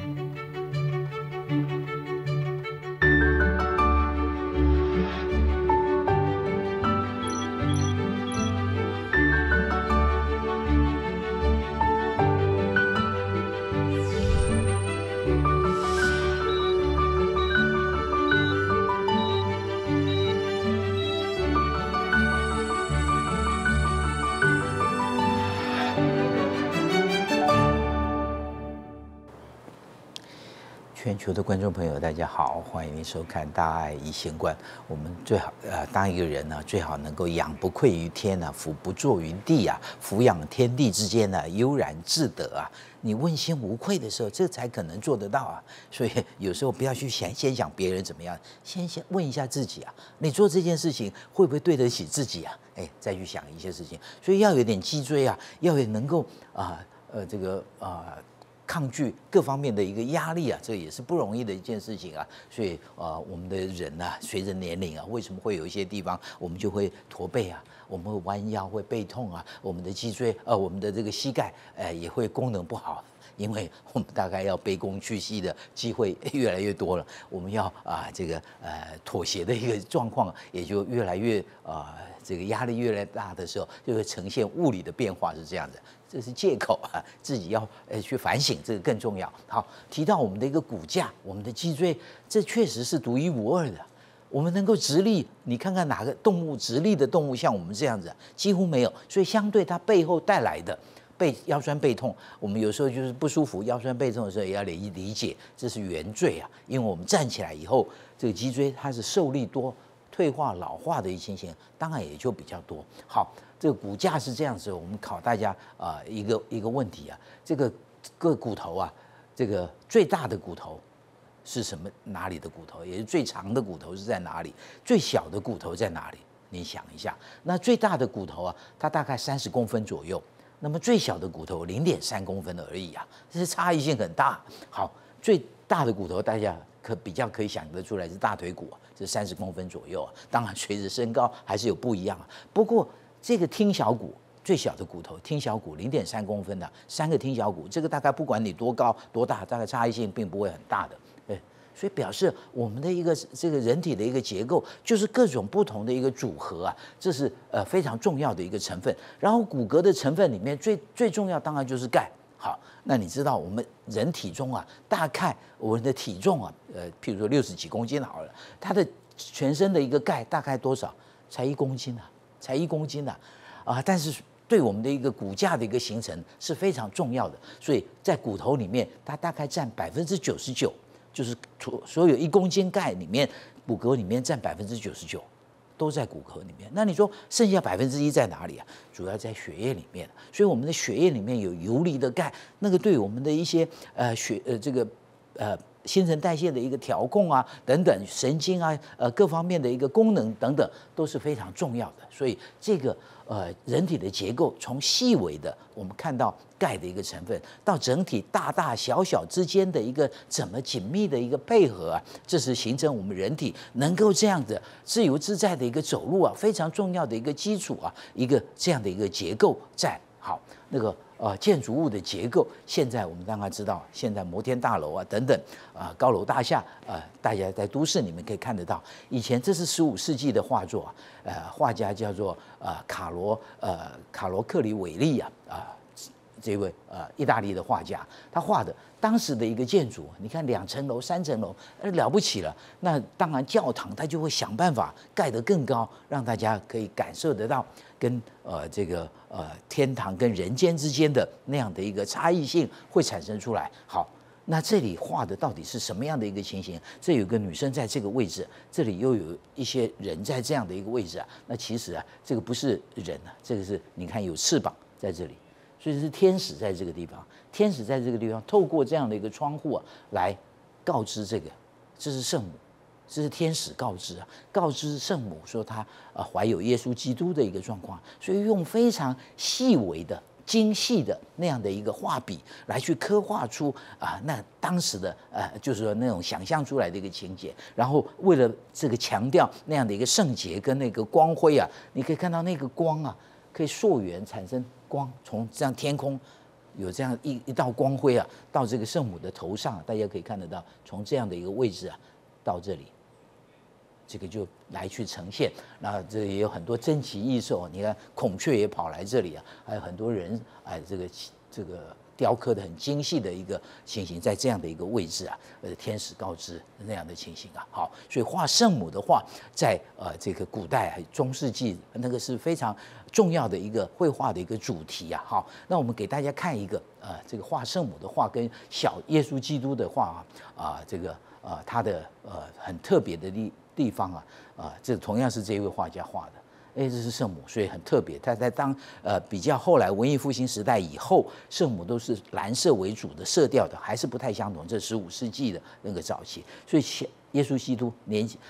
全球的观众朋友，大家好，欢迎您收看《大爱一线观》。我们最好当一个人呢，最好能够养不愧于天啊，俯不怍于地啊，俯仰天地之间呢，悠然自得啊。你问心无愧的时候，这才可能做得到啊。所以有时候不要去先想别人怎么样，先问一下自己啊，你做这件事情会不会对得起自己啊？再去想一些事情。所以要有点脊椎啊，要有能够抗拒各方面的一个压力啊，这也是不容易的一件事情啊。所以我们的人啊，随着年龄啊，为什么会有一些地方我们就会驼背啊，我们会弯腰，会背痛啊，我们的脊椎我们的这个膝盖也会功能不好。因为我们大概要卑躬屈膝的机会越来越多了，我们要妥协的一个状况也就越来越这个压力越来越大的时候，就会呈现物理的变化是这样子。这是借口啊，自己要去反省，这个更重要。好，提到我们的一个骨架，我们的脊椎，这确实是独一无二的。我们能够直立，你看看哪个动物直立的动物像我们这样子，几乎没有。所以相对它背后带来的腰酸背痛，我们有时候就是不舒服、腰酸背痛的时候，也要理解这是原罪啊。因为我们站起来以后，这个脊椎它是受力多、退化、老化的一情形，当然也就比较多。好，这个骨架是这样子，我们考大家一个问题啊，这个各骨头啊，这个最大的骨头是什么？哪里的骨头？也是最长的骨头是在哪里？最小的骨头在哪里？你想一下，那最大的骨头啊，它大概30公分左右。那么最小的骨头0.3公分而已啊，这差异性很大。好，最大的骨头大家比较可以想得出来是大腿骨啊，是30公分左右啊。当然随着身高还是有不一样啊。不过这个听小骨最小的骨头，听小骨0.3公分的3个听小骨，这个大概不管你多高多大，大概差异性并不会很大的。所以表示我们的一个这个人体的一个结构，就是各种不同的一个组合啊，这是非常重要的一个成分。然后骨骼的成分里面最重要当然就是钙。好，那你知道我们人体中啊，大概我们的体重啊，譬如说60几公斤好了，它的全身的一个钙大概多少？才1公斤啊，才1公斤啊，但是对我们的一个骨架的一个形成是非常重要的。所以在骨头里面，它大概占99%。就是所有1公斤钙里面，骨骼里面占99%，都在骨骼里面。那你说剩下1%在哪里啊？主要在血液里面。所以我们的血液里面有游离的钙，那个对我们的一些新陈代谢的一个调控啊，等等，神经啊，各方面的一个功能等等，都是非常重要的。所以这个人体的结构，从细微的我们看到钙的一个成分，到整体大大小小之间的一个怎么紧密的一个配合啊，这是形成我们人体能够这样的自由自在的一个走路啊，非常重要的一个基础啊，一个这样的一个结构在。好，那个建筑物的结构，现在我们当然知道，现在摩天大楼啊等等高楼大厦大家在都市里面可以看得到。以前这是15世纪的画作画家叫做卡罗克里韦利这位意大利的画家，他画的当时的一个建筑，你看2层楼、3层楼，了不起了。那当然教堂他就会想办法盖得更高，让大家可以感受得到跟天堂跟人间之间的那样的一个差异性会产生出来。好，那这里画的到底是什么样的一个情形？这有个女生在这个位置，这里又有一些人在这样的一个位置啊。那其实这个不是人啊，这个是你看有翅膀在这里。所以是天使在这个地方，天使在这个地方透过这样的一个窗户来告知这是圣母，这是天使告知圣母说她怀有耶稣基督的一个状况，所以用非常细微的、精细的那样的一个画笔来去刻画出那当时的就是说那种想象出来的一个情节，然后为了这个强调那样的一个圣洁跟那个光辉你可以看到那个光可以溯源产生光，从这样天空有这样一道光辉啊，到这个圣母的头上，大家可以看得到，从这样的一个位置啊，到这里，这个就来去呈现。那这也有很多珍奇异兽，你看孔雀也跑来这里啊，还有很多人哎，这个雕刻的很精细的一个情形，在这样的一个位置啊，天使告知那样的情形啊。好，所以画圣母的画，在这个古代中世纪那个是非常重要的一个绘画的一个主题啊。好，那我们给大家看一个这个画圣母的画跟小耶稣基督的画这个它的很特别的地方啊，这同样是这一位画家画的。这是圣母，所以很特别。它在比较后来文艺复兴时代以后，圣母都是蓝色为主的色调的，还是不太相同。这15世纪的那个早期，所以耶稣基督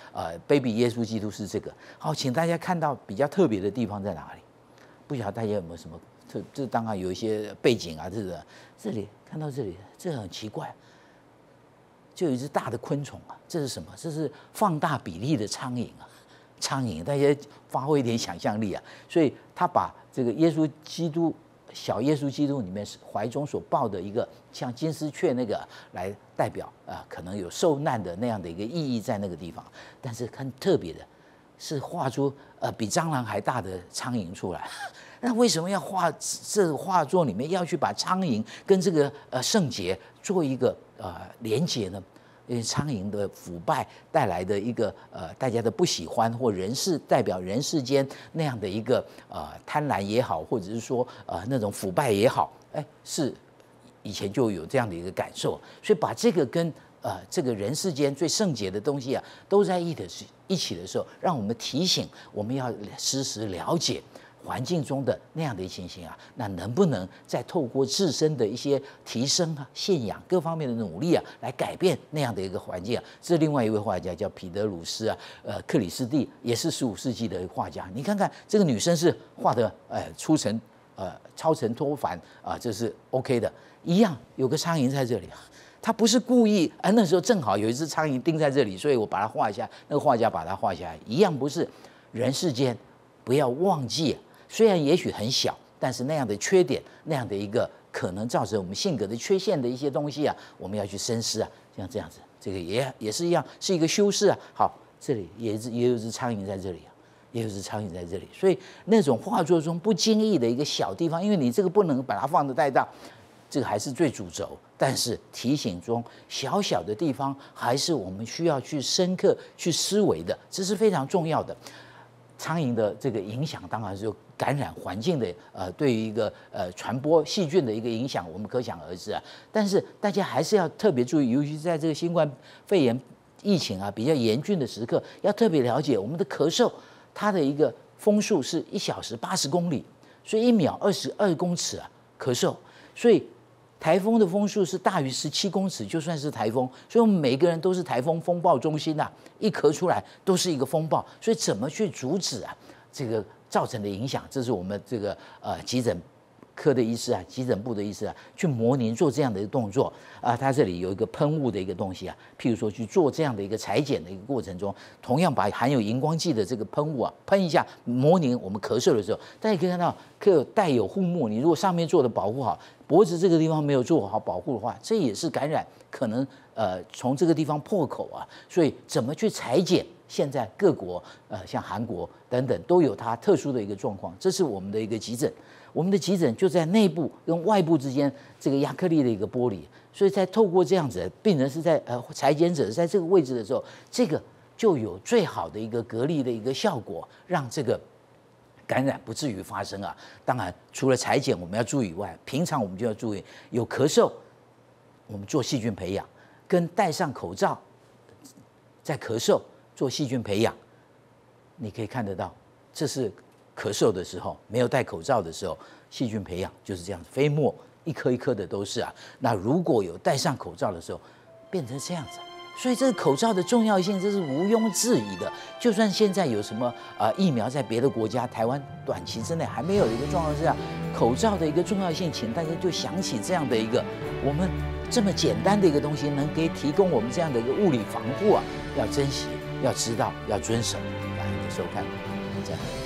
baby 耶稣基督是这个。好，请大家看到比较特别的地方在哪里？不晓得大家有没有什么这当然有一些背景啊，这里看到这里，这很奇怪，就有一只大的昆虫啊，这是什么？这是放大比例的苍蝇啊。苍蝇，大家发挥一点想象力啊！所以他把这个耶稣基督小耶稣基督里面怀中所抱的一个像金丝雀那个来代表可能有受难的那样的一个意义在那个地方。但是很特别的是画出比蟑螂还大的苍蝇出来。那为什么要画这个画作里面要去把苍蝇跟这个圣洁做一个连结呢？因为苍蝇的腐败带来的一个大家的不喜欢，或代表人世间那样的一个贪婪也好，或者是说那种腐败也好，是以前就有这样的一个感受，所以把这个跟这个人世间最圣洁的东西啊都在一起的时候，让我们提醒我们要时时了解环境中的那样的情形啊，那能不能再透过自身的一些提升啊、信仰各方面的努力啊，来改变那样的一个环境啊？这另外一位画家叫彼得鲁斯啊，克里斯蒂也是15世纪的画家。你看看这个女生是画的超尘脱凡啊，这是 OK 的，一样有个苍蝇在这里啊。他不是故意，那时候正好有一只苍蝇钉在这里，所以我把它画一下。那个画家把它画下来，一样不是人世间，不要忘记。虽然也许很小，但是那样的缺点，那样的一个可能造成我们性格的缺陷的一些东西啊，我们要去深思啊。像这样子，这个也是一样，是一个修饰啊。好，这里也有一只苍蝇在这里啊，也有一只苍蝇在这里。所以那种画作中不经意的一个小地方，因为你这个不能把它放得太大，这个还是最主轴。但是提醒中小小的地方，还是我们需要去深刻去思维的，这是非常重要的。苍蝇的这个影响，当然是感染环境的对于一个传播细菌的一个影响，我们可想而知啊。但是大家还是要特别注意，尤其是在这个新冠肺炎疫情啊比较严峻的时刻，要特别了解我们的咳嗽，它的一个风速是1小时80公里，所以1秒22公尺啊咳嗽，所以台风的风速是大于17公尺，就算是台风，所以我们每个人都是台风风暴中心啊，一咳出来都是一个风暴，所以怎么去阻止啊这个造成的影响？这是我们这个急诊科的医师啊，急诊部的医师啊，去模拟做这样的一个动作啊。它这里有一个喷雾的一个东西啊，譬如说去做这样的一个裁剪的一个过程中，同样把含有荧光剂的这个喷雾啊喷一下，模拟我们咳嗽的时候，大家可以看到，带有护目，你如果上面做的保护好，脖子这个地方没有做好保护的话，这也是感染可能从这个地方破口啊。所以怎么去裁剪？现在各国像韩国等等都有它特殊的一个状况，这是我们的一个急诊。我们的急诊就在内部跟外部之间这个亚克力的一个玻璃，所以在透过这样子，病人是在裁剪者在这个位置的时候，这个就有最好的一个隔离的一个效果，让这个感染不至于发生啊。当然，除了裁剪我们要注意以外，平常我们就要注意有咳嗽，我们做细菌培养，跟戴上口罩在咳嗽做细菌培养，你可以看得到，这是咳嗽的时候，没有戴口罩的时候，细菌培养就是这样子，飞沫一颗一颗的都是啊。那如果有戴上口罩的时候，变成这样子。所以这个口罩的重要性，这是毋庸置疑的。就算现在有什么疫苗在别的国家，台湾短期之内还没有一个状况之下，口罩的一个重要性，请大家就想起这样的一个我们这么简单的一个东西，能给提供我们这样的一个物理防护啊，要珍惜，要知道，要遵守。感谢你的收看，再见。